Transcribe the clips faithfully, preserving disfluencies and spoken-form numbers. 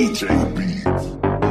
D J Beats.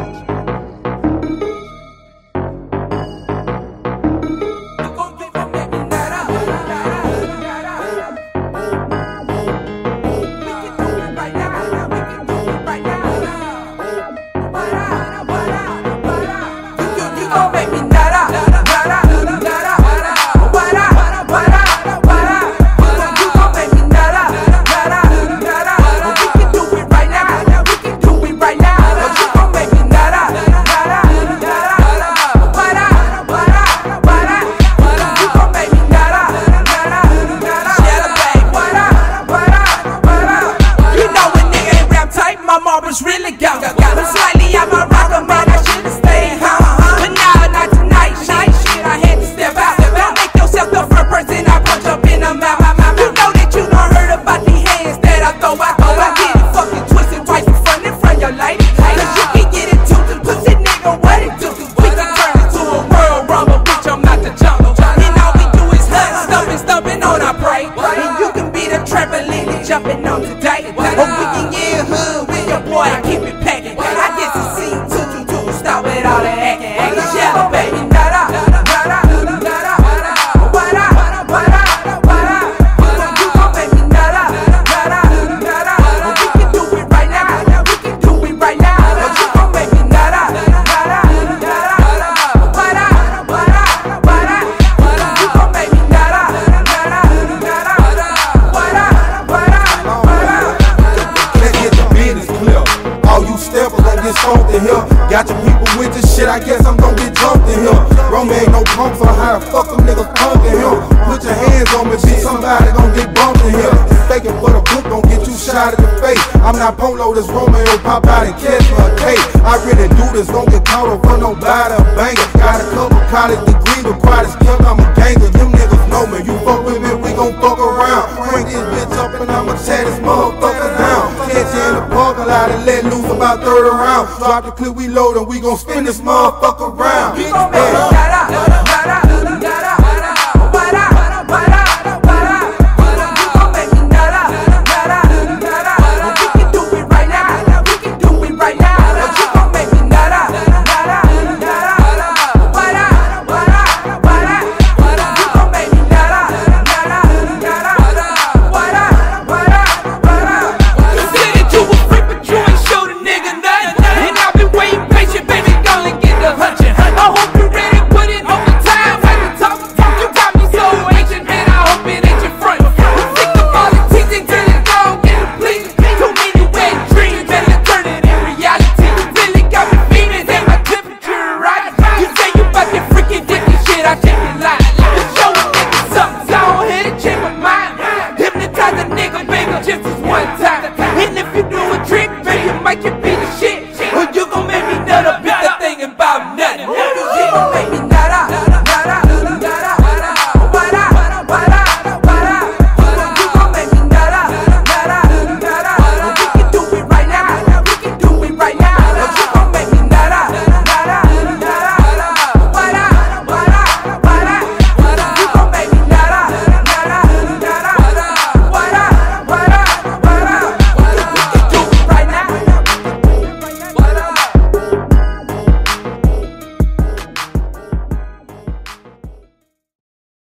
Really go. I'm slightly out my rocker, man. I should've stayed home. But now, not tonight. Shit, shit, I had to step out. Don't make yourself the first person I punch up in the mouth. You know that you done heard about the hands that I throw out. I get it fucking twisted right in front in front your lady. Cause you can get it too, the pussy nigga, what it do? We can turn it to a world rumble, bitch, I'm not the jungle. And all we do is hunt, stumping, stumping on our prey. And you can be the trampoline and jumping on today. Or we can get hood with your boy and keep it packing. I get to see two, two, two, stop it all the acting. Cause yellow baby, nada, nada, nada, nada, what up, what up, what up. You gon' make me nada, nada, nada. We can do it right now, we can do it right now. You gon' make me nada, nada, nada, what up, what up, what up. You gon' make me nada, nada, nada, what up, what up, what up. Let's get the business clear. All you steppers gon' get soaked in here. Got your people with this shit, I guess I'm gon' get jumped in here. Rome ain't no punk, so how the fuck them niggas punk in here? Put your hands on me, bitch, somebody gon' get bumped in here. Faking for the book gon' get you shot in the face. I'm not Polo, this Romeo, pop out and catch me a cake. I really do this, don't get caught up for nobody a banger. Got a couple college degrees, but quite as kept, I'm a ganger. Them niggas know me, you fuck with me, we gon' fuck around. Crank this bitch up and I'ma tear this motherfucker down. Catch you in the parking lot and let loose about thirty rounds. Drop the clip, we load and we gon' spin this motherfucker around. You gon' make me